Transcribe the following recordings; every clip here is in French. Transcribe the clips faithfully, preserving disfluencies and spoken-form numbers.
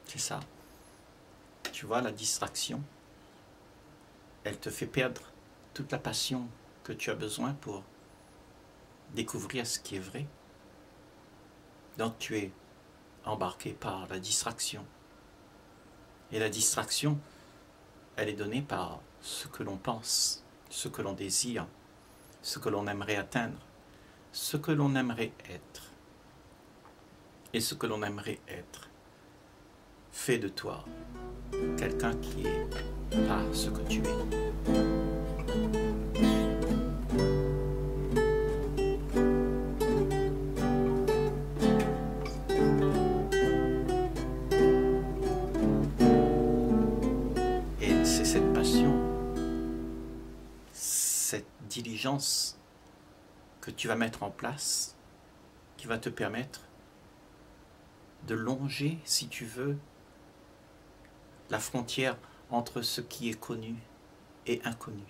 C'est ça. Tu vois, la distraction, elle te fait perdre toute la passion que tu as besoin pour découvrir ce qui est vrai. Donc tu es embarqué par la distraction. Et la distraction, elle est donnée par ce que l'on pense, ce que l'on désire, ce que l'on aimerait atteindre, ce que l'on aimerait être. Et ce que l'on aimerait être fait de toi quelqu'un qui est pas ce que tu es. Et c'est cette passion, cette diligence que tu vas mettre en place qui va te permettre de longer, si tu veux, la frontière entre ce qui est connu et inconnu.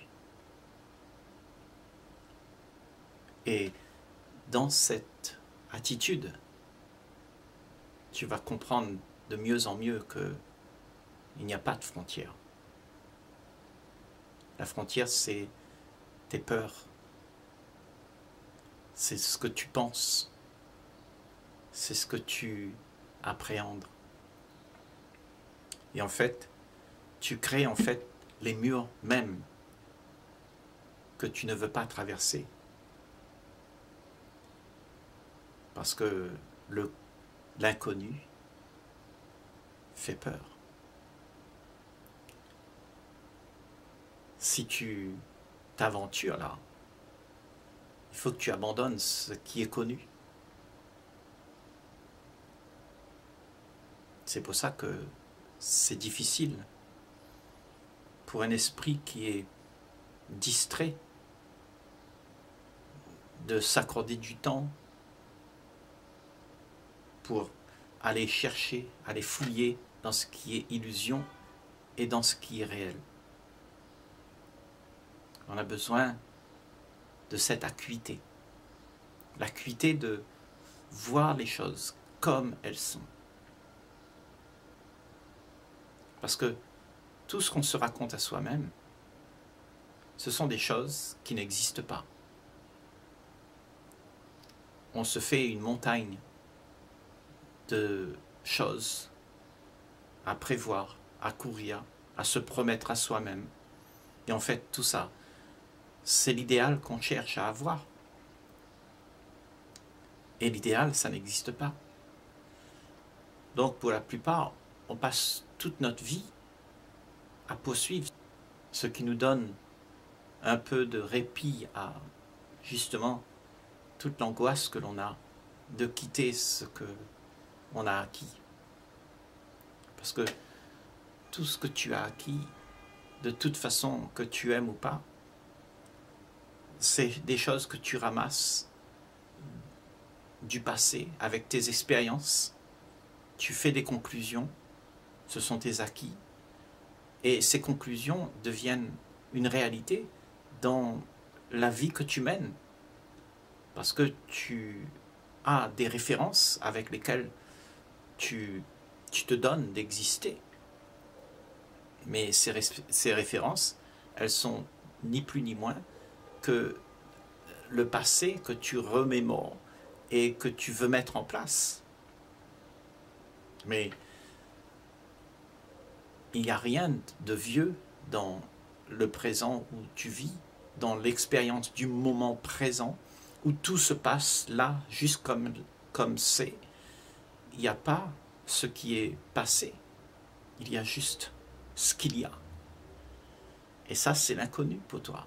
Et dans cette attitude, tu vas comprendre de mieux en mieux qu'il n'y a pas de frontière. La frontière, c'est tes peurs, c'est ce que tu penses, c'est ce que tu appréhendes. Et en fait, tu crées en fait les murs même que tu ne veux pas traverser. Parce que le, l'inconnu fait peur. Si tu t'aventures là, il faut que tu abandonnes ce qui est connu. C'est pour ça que c'est difficile pour un esprit qui est distrait de s'accorder du temps pour aller chercher, aller fouiller dans ce qui est illusion et dans ce qui est réel. On a besoin de cette acuité, l'acuité de voir les choses comme elles sont. Parce que tout ce qu'on se raconte à soi-même, ce sont des choses qui n'existent pas. On se fait une montagne de choses à prévoir, à courir, à se promettre à soi-même. Et en fait, tout ça, c'est l'idéal qu'on cherche à avoir. Et l'idéal, ça n'existe pas. Donc, pour la plupart, on passe toute notre vie à poursuivre ce qui nous donne un peu de répit à, justement, toute l'angoisse que l'on a de quitter ce que on a acquis. Parce que tout ce que tu as acquis, de toute façon, que tu aimes ou pas, c'est des choses que tu ramasses du passé avec tes expériences. Tu fais des conclusions, ce sont tes acquis. Et ces conclusions deviennent une réalité dans la vie que tu mènes. Parce que tu as des références avec lesquelles tu, tu te donnes d'exister. Mais ces, ces références, elles sont ni plus ni moins que le passé que tu remémores et que tu veux mettre en place. Mais il n'y a rien de vieux dans le présent où tu vis, dans l'expérience du moment présent, où tout se passe là, juste comme comme c'est. Il n'y a pas ce qui est passé, il y a juste ce qu'il y a. Et ça, c'est l'inconnu pour toi.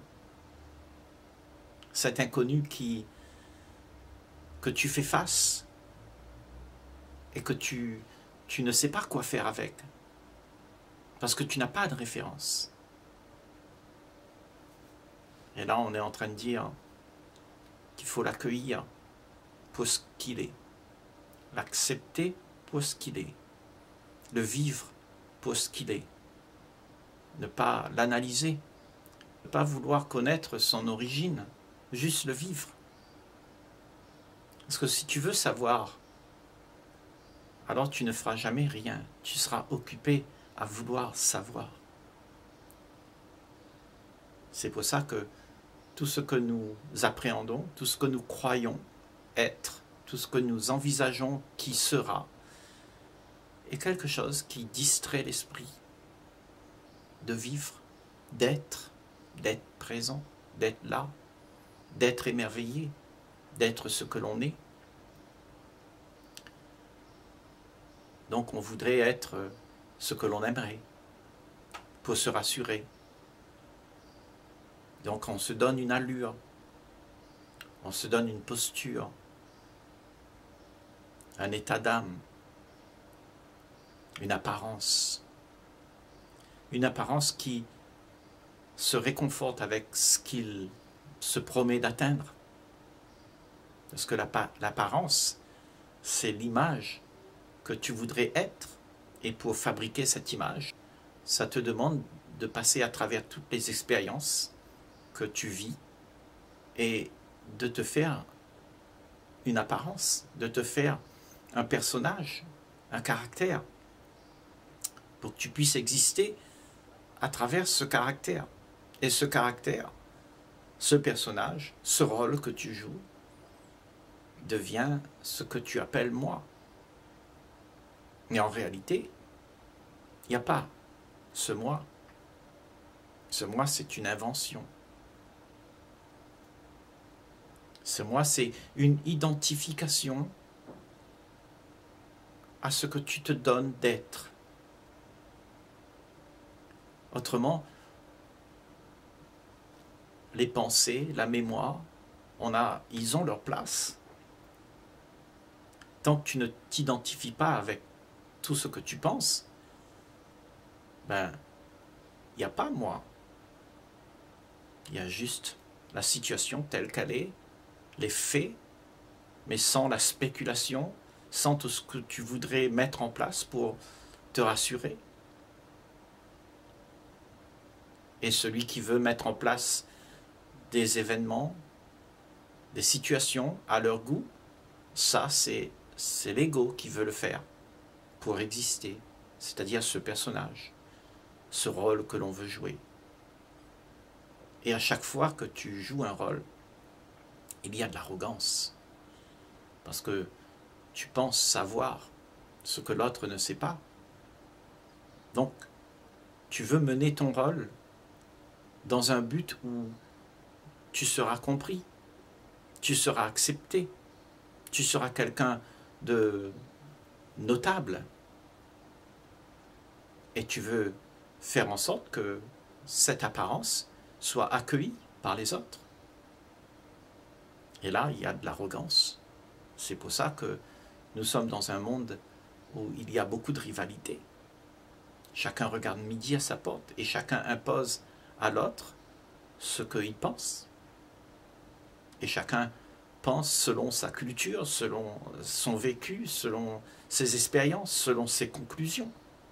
Cet inconnu qui, que tu fais face et que tu, tu ne sais pas quoi faire avec. Parce que tu n'as pas de référence. Et là, on est en train de dire qu'il faut l'accueillir pour ce qu'il est. L'accepter pour ce qu'il est. Le vivre pour ce qu'il est. Ne pas l'analyser. Ne pas vouloir connaître son origine. Juste le vivre. Parce que si tu veux savoir alors tu ne feras jamais rien. Tu seras occupé à vouloir savoir. C'est pour ça que tout ce que nous appréhendons, tout ce que nous croyons être, tout ce que nous envisageons qui sera, est quelque chose qui distrait l'esprit de vivre, d'être, d'être présent, d'être là, d'être émerveillé, d'être ce que l'on est. Donc on voudrait être ce que l'on aimerait pour se rassurer. Donc on se donne une allure, on se donne une posture, un état d'âme, une apparence. Une apparence qui se réconforte avec ce qu'il se promet d'atteindre. Parce que l'apparence, c'est l'image que tu voudrais être. Et pour fabriquer cette image, ça te demande de passer à travers toutes les expériences que tu vis et de te faire une apparence, de te faire un personnage, un caractère, pour que tu puisses exister à travers ce caractère. Et ce caractère, ce personnage, ce rôle que tu joues, devient ce que tu appelles moi. Mais en réalité, il n'y a pas ce moi. Ce moi, c'est une invention. Ce moi, c'est une identification à ce que tu te donnes d'être. Autrement, les pensées, la mémoire, on a, ils ont leur place. Tant que tu ne t'identifies pas avec tout ce que tu penses, ben, il n'y a pas moi. Il y a juste la situation telle qu'elle est, les faits, mais sans la spéculation, sans tout ce que tu voudrais mettre en place pour te rassurer. Et celui qui veut mettre en place des événements, des situations à leur goût, ça c'est c'est l'ego qui veut le faire pour exister, c'est-à-dire ce personnage, ce rôle que l'on veut jouer. Et à chaque fois que tu joues un rôle, il y a de l'arrogance, parce que tu penses savoir ce que l'autre ne sait pas. Donc, tu veux mener ton rôle dans un but où tu seras compris, tu seras accepté, tu seras quelqu'un de notable. Et tu veux faire en sorte que cette apparence soit accueillie par les autres. Et là, il y a de l'arrogance. C'est pour ça que nous sommes dans un monde où il y a beaucoup de rivalité. Chacun regarde midi à sa porte et chacun impose à l'autre ce qu'il pense. Et chacun pense selon sa culture, selon son vécu, selon ses expériences, selon ses conclusions.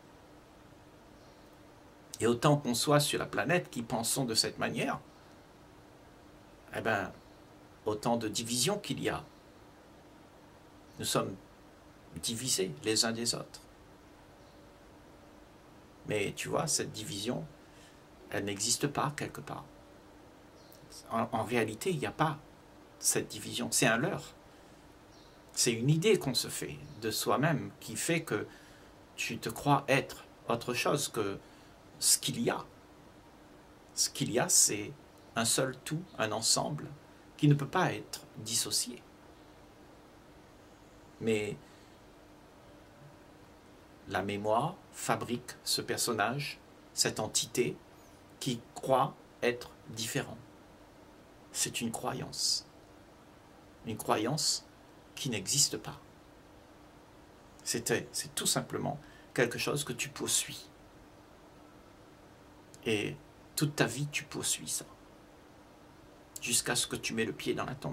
Et autant qu'on soit sur la planète qui pensons de cette manière, eh bien, autant de divisions qu'il y a. Nous sommes divisés les uns des autres. Mais tu vois, cette division, elle n'existe pas quelque part. En, en réalité, il n'y a pas cette division, c'est un leurre. C'est une idée qu'on se fait de soi-même qui fait que tu te crois être autre chose que ce qu'il y a. Ce qu'il y a, c'est un seul tout, un ensemble qui ne peut pas être dissocié. Mais la mémoire fabrique ce personnage, cette entité qui croit être différent. C'est une croyance. Une croyance qui n'existe pas. C'est tout simplement quelque chose que tu poursuis. Et toute ta vie, tu poursuis ça. Jusqu'à ce que tu mets le pied dans la tombe.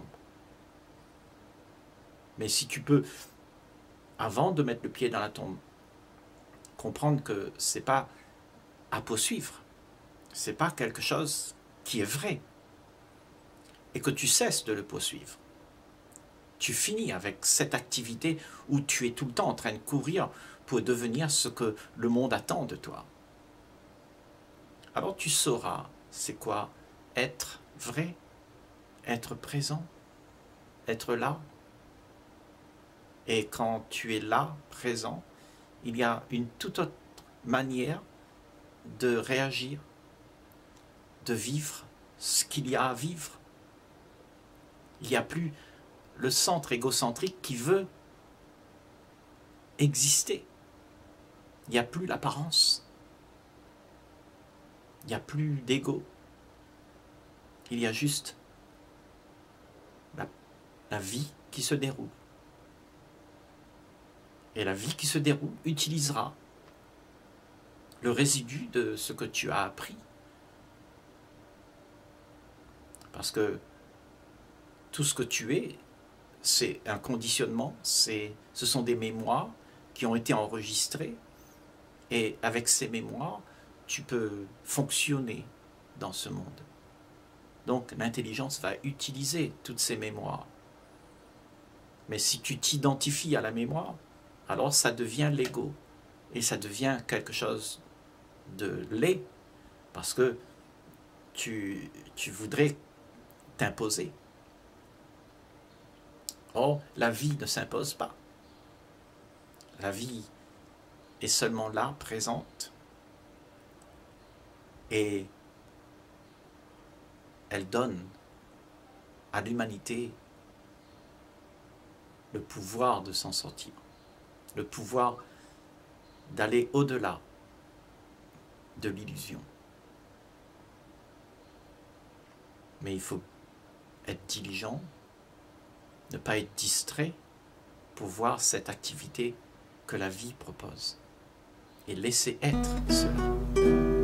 Mais si tu peux, avant de mettre le pied dans la tombe, comprendre que ce n'est pas à poursuivre, ce n'est pas quelque chose qui est vrai, et que tu cesses de le poursuivre, Tu finis avec cette activité où tu es tout le temps en train de courir pour devenir ce que le monde attend de toi. Alors tu sauras c'est quoi être vrai, être présent, être là. Et quand tu es là, présent, il y a une toute autre manière de réagir, de vivre ce qu'il y a à vivre. Il n'y a plus le centre égocentrique qui veut exister. Il n'y a plus l'apparence. Il n'y a plus d'ego. Il y a juste la, la vie qui se déroule. Et la vie qui se déroule utilisera le résidu de ce que tu as appris. Parce que tout ce que tu es, c'est un conditionnement, c'est, ce sont des mémoires qui ont été enregistrées. Et avec ces mémoires, tu peux fonctionner dans ce monde. Donc l'intelligence va utiliser toutes ces mémoires. Mais si tu t'identifies à la mémoire, alors ça devient l'ego. Et ça devient quelque chose de laid. Parce que tu, tu voudrais t'imposer. Or, la vie ne s'impose pas. La vie est seulement là, présente. Et elle donne à l'humanité le pouvoir de s'en sortir. Le pouvoir d'aller au-delà de l'illusion. Mais il faut être diligent, ne pas être distrait pour voir cette activité que la vie propose et laisser être cela.